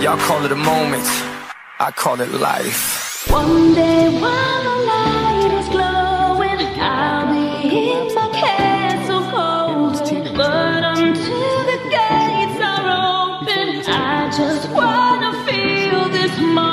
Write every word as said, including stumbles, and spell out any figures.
Y'all call it a moment, I call it life. One day while the light is glowing, I'll be in my castle cold. But until the gates are open, I just wanna feel this moment.